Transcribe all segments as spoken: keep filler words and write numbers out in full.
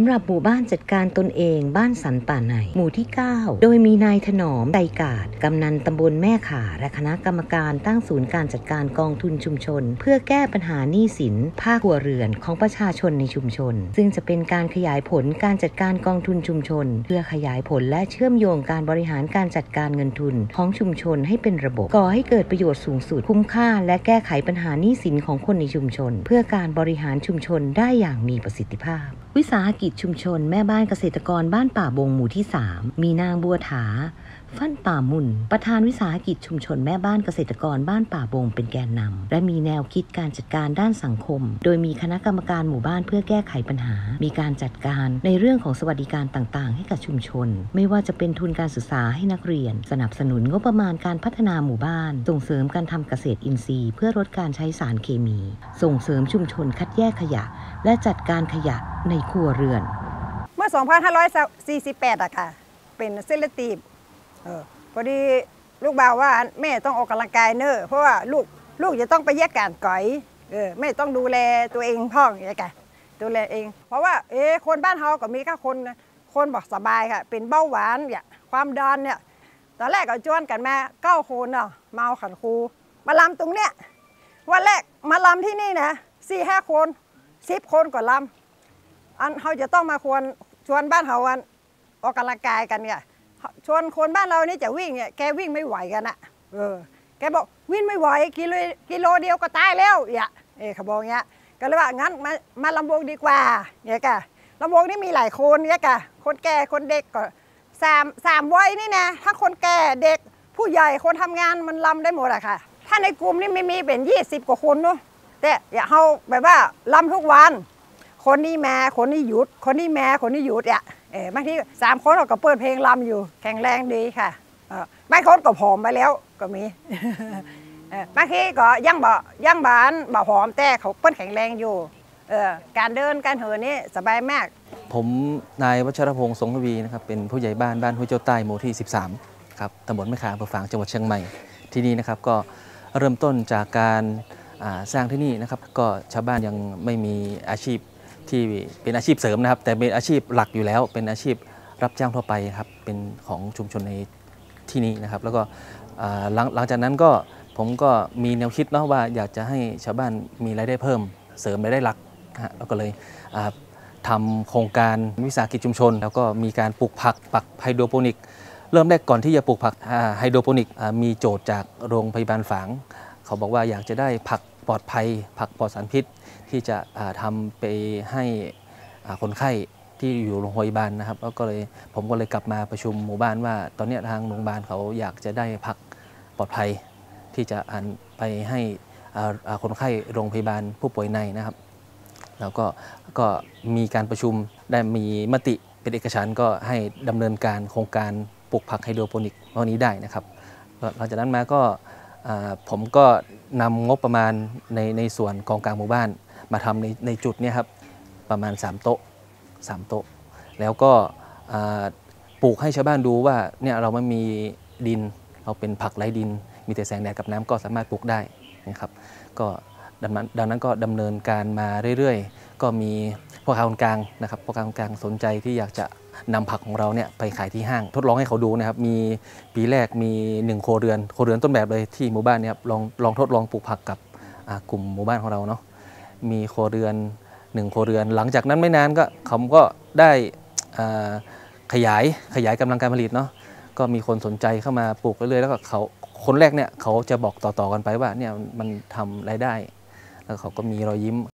หรับหมู่บ้านจัดการตนเองบ้านสันป่าในหมู่ที่เก้าโดยมีนายถนอมไตรกาดกำนันตำบลแม่ข่าและคณะกรรมการตั้งศูนย์การจัดการกองทุนชุมชนเพื่อแก้ปัญหาหนี้สินภาคครัวเรือนของประชาชนในชุมชนซึ่งจะเป็นการขยายผลการจัดการกองทุนชุมชนเพื่อขยายผลและเชื่อมโยงการบริหารการจัดการเงินทุนของชุมชนให้เป็นระบบก่อให้เกิดประโยชน์สูงสุดคุ้มค่าและแก้ไขปัญหาหนี้สินของคนในชุมชนเพื่อการบริหารชุมชนได้อย่างมีประสิทธิภาพวิสาหกิจชุมชนแม่บ้านเกษตรกรบ้านป่าบงหมู่ที่สามมีนางบัวถาฟั่นป่ามุนประธานวิสาหกิจชุมชนแม่บ้านเกษตรกรบ้านป่าบงเป็นแกนนำและมีแนวคิดการจัดการด้านสังคมโดยมีคณะกรรมการหมู่บ้านเพื่อแก้ไขปัญหามีการจัดการในเรื่องของสวัสดิการต่างๆให้กับชุมชนไม่ว่าจะเป็นทุนการศึกษาให้นักเรียนสนับสนุนงบประมาณการพัฒนาหมู่บ้านส่งเสริมการทำเกษตรอินทรีย์เพื่อลดการใช้สารเคมีส่งเสริมชุมชนคัดแยกขยะและจัดการขยะในครัวเรือนเมื่อ สองพันห้าร้อยสี่สิบแปด อะค่ะเป็นเซเลตีฟเออพอดีลูกบ่าวว่าแม่ต้องออกกำลังกายเนอะเพราะว่าลูกลูกจะต้องไปแยกการก่อยเออแม่ต้องดูแลตัวเองพ่องอย่างเงี้ยดูแลเองเพราะว่าเออคนบ้านเฮาก็มีแค่คนคนบอกสบายค่ะเป็นเบาหวานเนี่ยความดันเนี่ยตอนแรกก็จวนกันมาเก้าคนเนาะเมาขันครูมาลำตรงเนี้ยวันแรกมาลำที่นี่นะสี่ห้าคนสิบคนก็ลำอันเขาจะต้องมาควรชวนบ้านเฮาวันออกกำลังกายกันเนี่ยชวนคนบ้านเรานี่จะวิ่งเนี่ยแกวิ่งไม่ไหวกันอะเออแกบอกวิ่งไม่ไหวกิโลกิโลเดียวก็ตายแล้วอย่าเออเขาบอกเงี้ยก็เลยว่างั้นมามาลำวงดีกว่าเนี่ยกะลำวงนี่มีหลายคนเนี่ยกะคนแก่คนเด็กก็สามสามวัยนี่นะถ้าคนแก่เด็กผู้ใหญ่คนทำงานมันลำได้หมดอะค่ะถ้าในกลุ่มนี่ไม่มีเป็นยี่สิบกว่าคนเนาะแต่อย่าเอาแบบว่าลำทุกวันคนนี้มาคนนี้หยุดคนนี้มาคนนี้หยุดอ่ะเออบางทีสามคนเราก็เปิดเพลงลำอยู่แข็งแรงดีค่ะเออบางคนก็ผอมไปแล้วก็มีเออบางทีก็ยังบ่ยังบานบ่ผอมแต่เขาเปิ้นแข็งแรงอยู่เออการเดินการเหินนี่สบายมากผมนายวัชรพงษ์สงทวีนะครับเป็นผู้ใหญ่บ้านบ้านห้วยเจ้าใต้หมู่ที่สิบสามครับตำบลแม่ข่าอำเภอฝางจังหวัดเชียงใหม่ที่นี่นะครับก็เริ่มต้นจากการสร้างที่นี่นะครับก็ชาวบ้านยังไม่มีอาชีพที่เป็นอาชีพเสริมนะครับแต่เป็นอาชีพหลักอยู่แล้วเป็นอาชีพรับจ้างทั่วไปครับเป็นของชุมชนในที่นี้นะครับแล้วก็หลังหลังจากนั้นก็ผมก็มีแนวคิดเนาะว่าอยากจะให้ชาวบ้านมีรายได้เพิ่มเสริมรายได้หลักนะแล้วก็เลยทำโครงการวิสาหกิจชุมชนแล้วก็มีการปลูกผักปักไฮโดรโปนิกเริ่มแรกก่อนที่จะปลูกผักไฮโดรโปนิกมีโจทย์จากโรงพยาบาลฝางเขาบอกว่าอยากจะได้ผักปลอดภัยผักปลอดสารพิษที่จะทำไปให้คนไข้ที่อยู่โรงพยาบาลนะครับแล้วก็เลยผมก็เลยกลับมาประชุมหมู่บ้านว่าตอนนี้ทางโรงพยาบาลเขาอยากจะได้ผักปลอดภัยที่จะไปให้คนไข้โรงพยาบาลผู้ป่วยในนะครับแล้วก็ก็มีการประชุมได้มีมติเป็นเอกฉันท์ก็ให้ดำเนินการโครงการปลูกผักไฮโดรโปนิกวันนี้ได้นะครับหลังจากนั้นมาก็ผมก็นำงบประมาณในในส่วนกองกลางหมู่บ้านมาทำในในจุดนี้ครับประมาณสามโต๊ะสามโต๊ะแล้วก็ปลูกให้ชาวบ้านดูว่าเนี่ยเราไม่มีดินเราเป็นผักไร้ดินมีแต่แสงแดดกับน้ำก็สามารถปลูกได้นะครับก็ดังนั้นดังนั้นก็ดำเนินการมาเรื่อยๆก็มีพ่อค้าคนกลางนะครับพ่อค้าคนกลางสนใจที่อยากจะนำผักของเราเนี่ยไปขายที่ห้างทดลองให้เขาดูนะครับมีปีแรกมีหนึ่งโคเรือนโคเรือนต้นแบบเลยที่หมู่บ้านเนี่ยลองลองทดลองปลูกผักกับกลุ่มหมู่บ้านของเราเนาะมีโคเรือนหนึ่งโคเรือนหลังจากนั้นไม่นานก็เขาก็ได้ขยายขยายกำลังการผลิตเนาะก็มีคนสนใจเข้ามาปลูกเรื่อยๆแล้วก็เขาคนแรกเนี่ยเขาจะบอกต่อๆกันไปว่าเนี่ยมันทำรายได้แล้วเขาก็มีรอยยิ้ม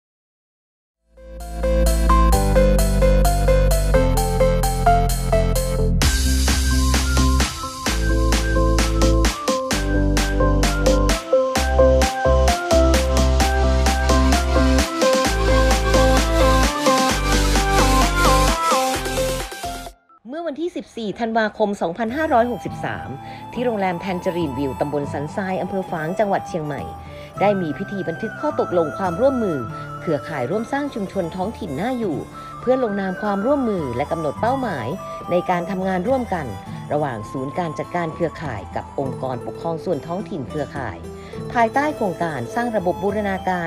วันที่สิบสี่ธันวาคมสองพันห้าร้อยหกสิบสามที่โรงแรมแทนเจอรีนวิวตำบลสันทรายอำเภอฝางจังหวัดเชียงใหม่ได้มีพิธีบันทึกข้อตกลงความร่วมมือเครือข่ายร่วมสร้างชุมชนท้องถิ่นน่าอยู่เพื่อลงนามความร่วมมือและกำหนดเป้าหมายในการทำงานร่วมกันระหว่างศูนย์การจัดการเครือข่ายกับองค์กรปกครองส่วนท้องถิ่นเครือข่ายภายใต้โครงการสร้างระบบบูรณาการพ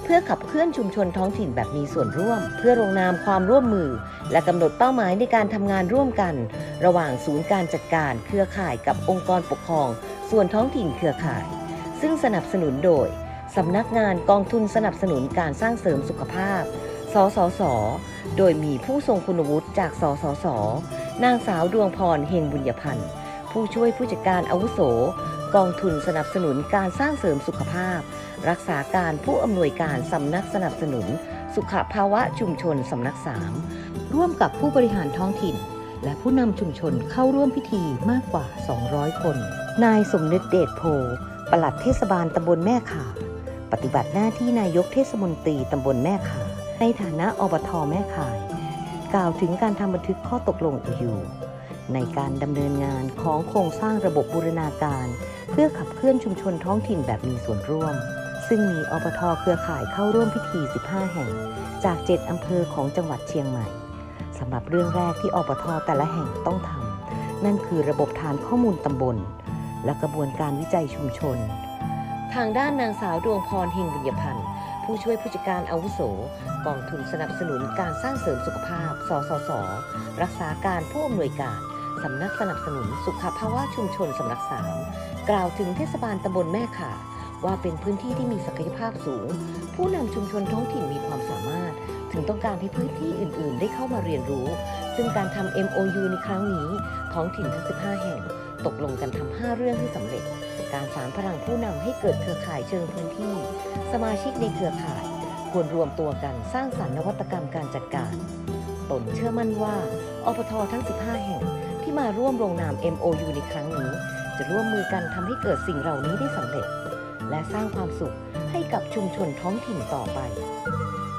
พื่อขับเคลื่อนชุมชนท้องถิ่นแบบมีส่วนร่วม เพื่อลงนามความร่วมมือและกำหนดเป้าหมายในการทำงานร่วมกันระหว่างศูนย์การจัดการเครือข่ายกับองค์กรปกครองส่วนท้องถิ่นเครือข่ายซึ่งสนับสนุนโดยสำนักงานกองทุนสนับสนุนการสร้างเสริมสุขภาพสสส.โดยมีผู้ทรงคุณวุฒิจากสสส.นางสาวดวงพรเฮงบุญญพันธ์ผู้ช่วยผู้จัดการอาวุโสกองทุนสนับสนุนการสร้างเสริมสุขภาพรักษาการผู้อำนวยการสำนักสนับสนุนสุขภาวะชุมชนสำนักสามร่วมกับผู้บริหารท้องถิ่นและผู้นำชุมชนเข้าร่วมพิธีมากกว่าสองร้อยคนนายสมนึกเดชโพปลัดเทศบาลตำบลแม่ข่าปฏิบัติหน้าที่นายกเทศมนตรีตำบลแม่ข่าในฐานะอบต.แม่ข่ายกล่าวถึงการทำบันทึกข้อตกลง อี ยู ในการดำเนินงานของโครงสร้างระบบบูรณาการเพื่อขับเคลื่อนชุมชนท้องถิ่นแบบมีส่วนร่วมซึ่งมีอบต.เครือข่ายเข้าร่วมพิธีสิบห้าแห่งจากเจ็ดอำเภอของจังหวัดเชียงใหม่สำหรับเรื่องแรกที่อบต.แต่ละแห่งต้องทำนั่นคือระบบฐานข้อมูลตำบลและกระบวนการวิจัยชุมชนทางด้านนางสาวดวงพรเฮงบุญญพันธ์ผู้ช่วยผู้จัดการอาวุโสกองทุนสนับสนุนการสร้างเสริมสุขภาพสสส.รักษาการผู้อำนวยการสำนักสนับสนุนสุขภาวะชุมชนสำนักสามกล่าวถึงเทศบาลตำบลแม่ข่าว่าเป็นพื้นที่ที่มีศักยภาพสูงผู้นำชุมชนท้องถิ่นมีความสามารถถึงต้องการให้พื้นที่อื่นๆได้เข้ามาเรียนรู้ซึ่งการทำ เอ็ม โอ ยู ในครั้งนี้ท้องถิ่นทั้งสิบห้าแห่งตกลงกันทำห้าเรื่องให้สำเร็จการสานพลังผู้นำให้เกิดเครือข่ายเชิงพื้นที่สมาชิกในเครือข่ายควรรวมตัวกันสร้างสรรค์นวัตกรรมการจัดการตนเชื่อมั่นว่าอปท.ทั้งสิบห้าแห่งที่มาร่วมลงนาม เอ็ม โอ ยู ในครั้งนี้จะร่วมมือกันทำให้เกิดสิ่งเหล่านี้ได้สำเร็จและสร้างความสุขให้กับชุมชนท้องถิ่นต่อไป